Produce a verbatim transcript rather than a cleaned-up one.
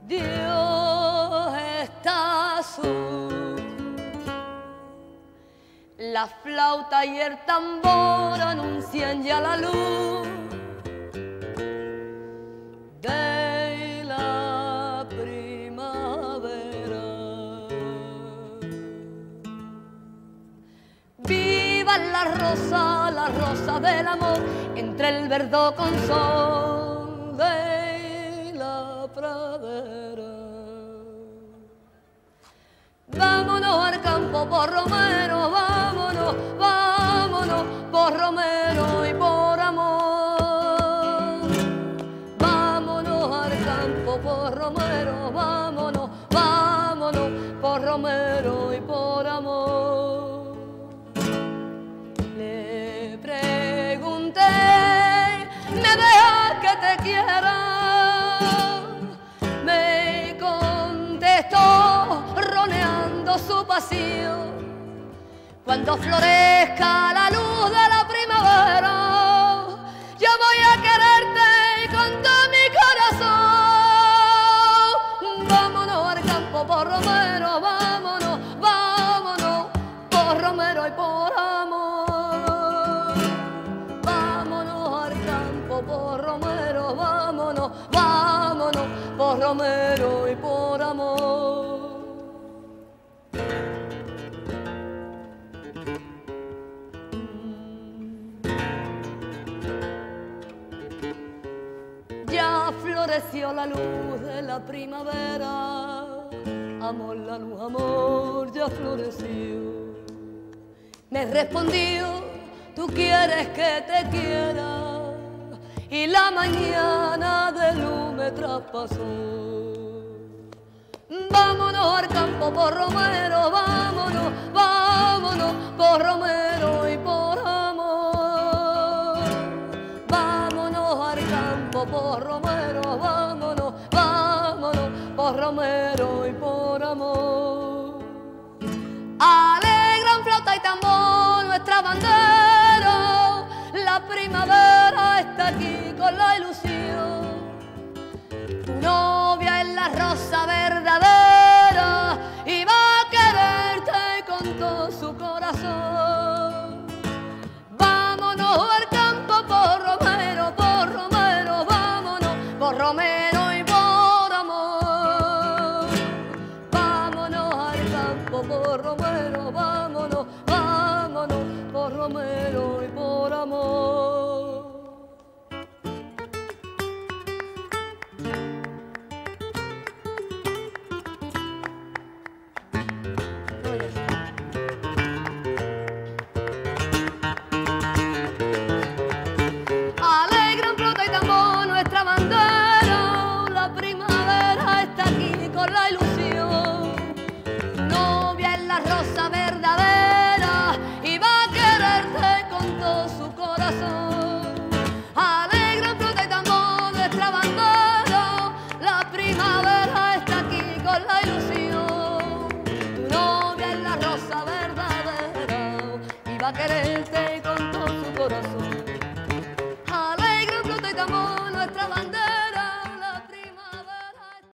Dios está azul. La flauta y el tambor anuncian ya la luz de la primavera. Vivan la rosa, la rosa del amor, entre el verdo con sol de la pradera. Vámonos al campo por Romero, vámonos, vámonos por Romero y por amor. Vámonos al campo por Romero, vámonos, vámonos por Romero y por amor. Le pregunté, ¿me dejas que te quiera? Me contestó roneando su pasión. Cuando florezca la luz de la primavera, yo voy a quererte con todo mi corazón. Vámonos al campo por Romero, vámonos, vámonos por Romero y por amor. Vámonos al campo por Romero, vámonos, vámonos por Romero y por amor. Ya floreció la luz de la primavera, amor, la luz, amor, ya floreció. Me respondió, tú quieres que te quiera, y la mañana de luz me traspasó. Vámonos al campo por Romero, vámonos, vámonos por Romero y por amor. Vámonos al campo por Romero, vámonos, vámonos por Romero y por amor. Alegran flauta y tambor nuestra bandera, la primavera está aquí con la ilusión. Tu novia es la rosa verdadera y va a quererte con todo su corazón. Vámonos al campo por Romero, por Romero, vámonos por Romero y por amor. Vámonos al campo por Romero, vámonos, vámonos por Romero y por amor. Alegran flauta y tambor nuestra bandera, la primavera está aquí con la ilusión. Novia es la rosa verdadera y va a quererte con todo su corazón. Alegran flauta y tambor nuestra bandera, la primavera está aquí con la ilusión. Tu novia es la rosa verdadera y va a quererte con todo su corazón.